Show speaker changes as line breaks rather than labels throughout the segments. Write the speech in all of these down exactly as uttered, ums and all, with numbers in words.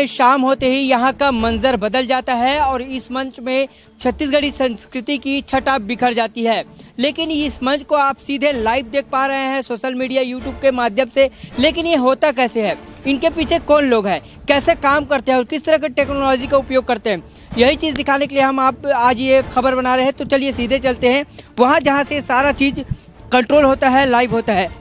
में शाम होते ही यहाँ का मंजर बदल जाता है और इस मंच में छत्तीसगढ़ी संस्कृति की छटा बिखर जाती है। लेकिन इस मंच को आप सीधे लाइव देख पा रहे हैं सोशल मीडिया यूट्यूब के माध्यम से। लेकिन ये होता कैसे है, इनके पीछे कौन लोग हैं, कैसे काम करते हैं और किस तरह की टेक्नोलॉजी का उपयोग करते हैं, यही चीज़ दिखाने के लिए हम आप आज ये खबर बना रहे हैं। तो चलिए सीधे चलते हैं वहाँ जहाँ से सारा चीज़ कंट्रोल होता है, लाइव होता है।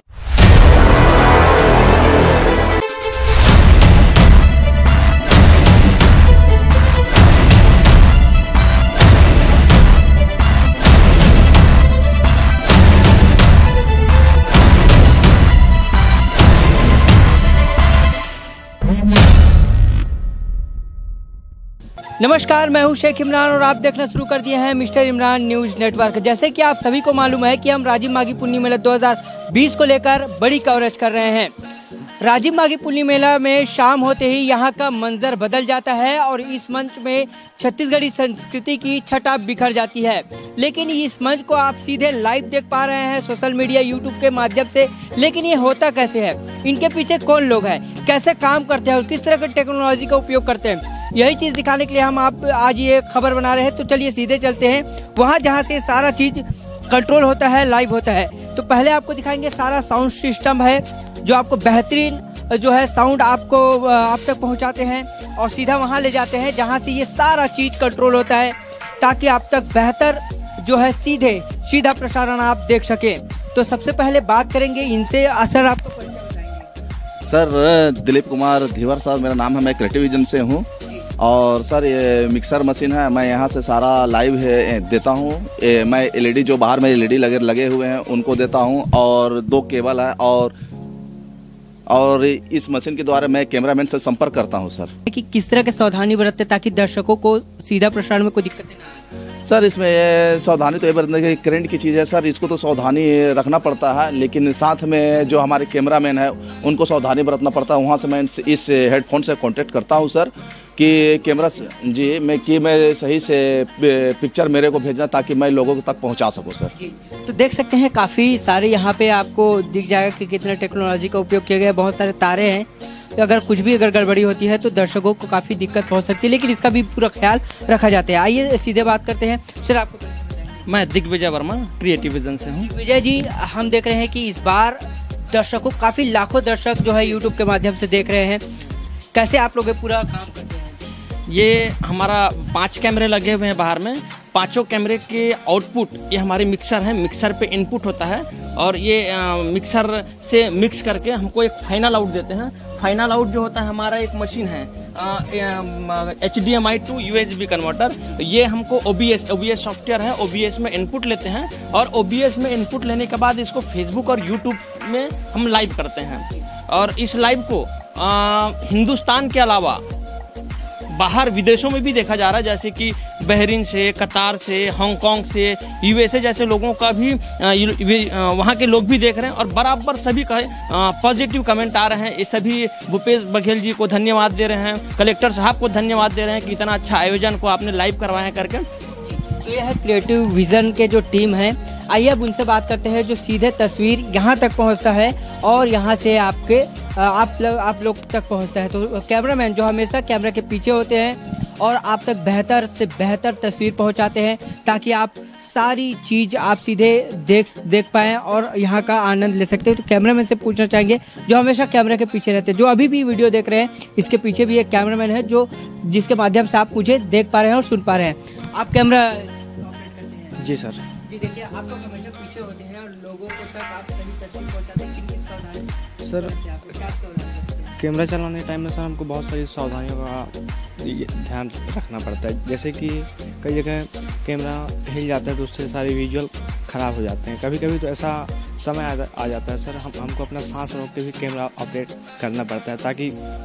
नमस्कार, मैं हूं शेख इमरान और आप देखना शुरू कर दिए हैं मिस्टर इमरान न्यूज नेटवर्क। जैसे कि आप सभी को मालूम है कि हम राजिम माघी पुन्नी मेला दो हज़ार बीस को लेकर बड़ी कवरेज कर रहे हैं। राजिम माघी पुन्नी मेला में शाम होते ही यहाँ का मंजर बदल जाता है और इस मंच में छत्तीसगढ़ी संस्कृति की छटा बिखर जाती है। लेकिन इस मंच को आप सीधे लाइव देख पा रहे हैं सोशल मीडिया यूट्यूब के माध्यम से। लेकिन ये होता कैसे है, इनके पीछे कौन लोग हैं, कैसे काम करते हैं और किस तरह की टेक्नोलॉजी का उपयोग करते हैं, यही चीज़ दिखाने के लिए हम आप आज ये खबर बना रहे हैं। तो चलिए सीधे चलते हैं वहाँ जहाँ से सारा चीज़ कंट्रोल होता है, लाइव होता है। तो पहले आपको दिखाएंगे सारा साउंड सिस्टम है जो आपको बेहतरीन जो है साउंड आपको आप तक पहुँचाते हैं और सीधा वहाँ ले जाते हैं जहाँ से ये सारा चीज़ कंट्रोल होता है, ताकि आप तक बेहतर जो है सीधे सीधा प्रसारण आप देख सकें। तो सबसे पहले बात करेंगे इनसे। असर आपको
सर दिलीप कुमार धीवर सर मेरा नाम है, मैं क्रिएटिव विजन से हूँ। और सर ये मिक्सर मशीन है, मैं यहाँ से सारा लाइव है देता हूँ। मैं एलईडी जो बाहर में एलईडी लगे लगे हुए हैं उनको देता हूँ और दो केबल है और और इस मशीन के द्वारा मैं कैमरामैन से संपर्क करता हूँ। सर
कि किस तरह के सावधानी बरतते ताकि दर्शकों को सीधा प्रसारण में कोई दिक्कत नहीं आए?
सर इसमें सावधानी तो ये बरतने की करंट की चीज़ है सर, इसको तो सावधानी रखना पड़ता है, लेकिन साथ में जो हमारे कैमरामैन है उनको सावधानी बरतना पड़ता है। वहाँ से मैं इस हेडफोन से कांटेक्ट करता हूँ सर कि कैमरा जी मैं कि मैं सही से पिक्चर मेरे को भेजना ताकि मैं लोगों तक पहुँचा सकूँ सर।
तो देख सकते हैं काफ़ी सारे यहाँ पे आपको दिख जाएगा कि कितना टेक्नोलॉजी का उपयोग किया गया है। बहुत सारे तारे हैं, अगर कुछ भी अगर गड़बड़ी होती है तो दर्शकों को काफ़ी दिक्कत पहुंच सकती है, लेकिन इसका भी पूरा ख्याल रखा जाता है। आइए सीधे बात करते हैं। सर आपको?
मैं दिग्विजय वर्मा क्रिएटिव विजन से हूँ।
विजय जी, हम देख रहे हैं कि इस बार दर्शकों काफ़ी लाखों दर्शक जो है यूट्यूब के माध्यम से देख रहे हैं, कैसे आप लोग पूरा काम करते हैं?
ये हमारा पांच कैमरे लगे हुए हैं बाहर में, पांचों कैमरे के आउटपुट ये हमारे मिक्सर है, मिक्सर पे इनपुट होता है और ये आ, मिक्सर से मिक्स करके हमको एक फाइनल आउट देते हैं। फाइनल आउट जो होता है हमारा एक मशीन है H D M I to U S B converter. ये हमको O B S O B S software है, ओ बी एस में इनपुट लेते हैं और ओ बी एस में इनपुट लेने के बाद इसको फेसबुक और यूट्यूब में हम लाइव करते हैं। और इस लाइव को आ, हिंदुस्तान के अलावा बाहर विदेशों में भी देखा जा रहा है, जैसे कि बहरीन से, कतार से, हांगकांग से, यूएसए जैसे लोगों का भी वहाँ के लोग भी देख रहे हैं और बराबर सभी का पॉजिटिव कमेंट आ रहे हैं। ये सभी भूपेश बघेल जी को धन्यवाद दे रहे हैं, कलेक्टर साहब को धन्यवाद दे रहे हैं कि इतना अच्छा आयोजन को आपने लाइव करवाया है करके।
तो यह है क्रिएटिव विजन के जो टीम है। आइए अब उनसे बात करते हैं जो सीधे तस्वीर यहाँ तक पहुँचता है और यहाँ से आपके आप लोग आप लोग तक पहुँचता है। तो कैमरामैन जो हमेशा कैमरा के पीछे होते हैं और आप तक बेहतर से बेहतर तस्वीर पहुँचाते हैं ताकि आप सारी चीज़ आप सीधे देख देख पाएँ और यहाँ का आनंद ले सकते हैं। तो कैमरामैन से पूछना चाहेंगे जो हमेशा कैमरा के पीछे रहते हैं, जो अभी भी वीडियो देख रहे हैं, इसके पीछे भी एक कैमरामैन है जो जिसके माध्यम से आप मुझे देख पा रहे हैं और सुन पा रहे हैं। आप कैमरा?
जी सर।
जी देखिए, आप लोग हमेशा पीछे होते हैं और लोगों को तक आप सही तस्वीर पहुँचाते हैं। कितनी सावधानी
सर कैमरा चलाने टाइम में सर हमको बहुत सारी सावधानियों का ध्यान रखना पड़ता है, जैसे कि कई जगह कैमरा हिल जाता है तो उससे सारे विजुअल ख़राब हो जाते हैं। कभी कभी तो ऐसा समय आ जाता है सर हम हमको अपना सांस रोक के भी कैमरा ऑपरेट करना पड़ता है ताकि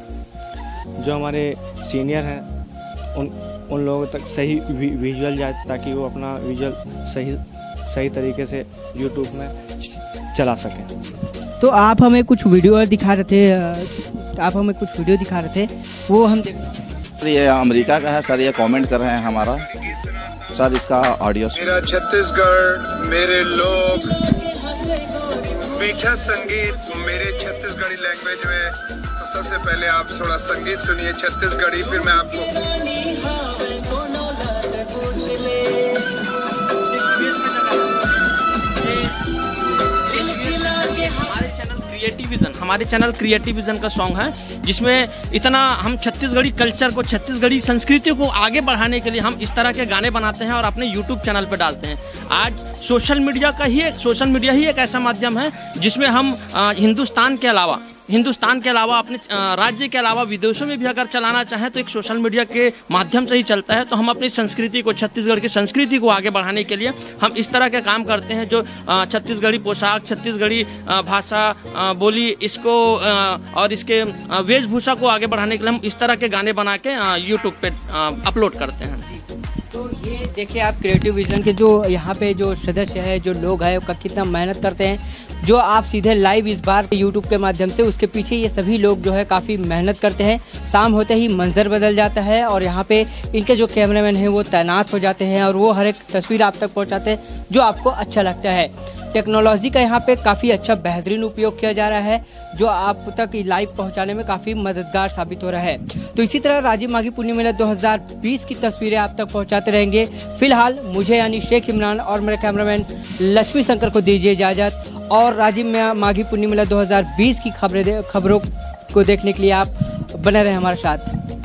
जो हमारे सीनियर हैं उन उन लोगों तक सही विजुअल जाए ताकि वो अपना विजुअल सही सही तरीके से यूट्यूब में चला सकें।
तो आप हमें कुछ वीडियो दिखा रहे थे, आप हमें कुछ वीडियो दिखा रहे थे, वो हम देख
सर ये अमेरिका का है सर, ये कमेंट कर रहे हैं हमारा सर, इसका ऑडियो।
मेरा छत्तीसगढ़, मेरे लोग, मीठा संगीत मेरे छत्तीसगढ़ी लैंग्वेज में। तो सबसे पहले आप थोड़ा संगीत सुनिए छत्तीसगढ़ी, फिर मैं आपको
हमारे चैनल क्रिएटिव विजन हमारे चैनल क्रिएटिव विजन का सॉन्ग है, जिसमें इतना हम छत्तीसगढ़ी कल्चर को, छत्तीसगढ़ी संस्कृति को आगे बढ़ाने के लिए हम इस तरह के गाने बनाते हैं और अपने यूट्यूब चैनल पर डालते हैं। आज सोशल मीडिया का ही एक सोशल मीडिया ही एक ऐसा माध्यम है जिसमें हम आ, हिंदुस्तान के अलावा हिंदुस्तान के अलावा अपने राज्य के अलावा विदेशों में भी अगर चलाना चाहें तो एक सोशल मीडिया के माध्यम से ही चलता है। तो हम अपनी संस्कृति को, छत्तीसगढ़ की संस्कृति को आगे बढ़ाने के लिए हम इस तरह के काम करते हैं, जो छत्तीसगढ़ी पोशाक, छत्तीसगढ़ी भाषा बोली, इसको और इसके वेशभूषा को आगे बढ़ाने के लिए हम इस तरह के गाने बना के यूट्यूब पे अपलोड करते हैं।
तो ये देखिए आप क्रिएटिव विजन के जो यहाँ पे जो सदस्य है, जो लोग हैं, वो कितना मेहनत करते हैं। जो आप सीधे लाइव इस बार यूट्यूब के माध्यम से, उसके पीछे ये सभी लोग जो है काफ़ी मेहनत करते हैं। शाम होते ही मंजर बदल जाता है और यहाँ पे इनके जो कैमरामैन हैं वो तैनात हो जाते हैं और वो हर एक तस्वीर आप तक पहुँचाते हैं जो आपको अच्छा लगता है। टेक्नोलॉजी का यहाँ पे काफ़ी अच्छा बेहतरीन उपयोग किया जा रहा है, जो आप तक लाइव पहुँचाने में काफ़ी मददगार साबित हो रहा है। तो इसी तरह राजीव माघी पुन्नी मेला दो हज़ार बीस की तस्वीरें आप तक पहुँचाते रहेंगे। फिलहाल मुझे यानी शेख इमरान और मेरे कैमरामैन लक्ष्मी शंकर को दीजिए इजाज़त, और राजीव माघी पुन्नी मेला दो हज़ार बीस की खबरें खबरों को देखने के लिए आप बने रहें हमारे साथ।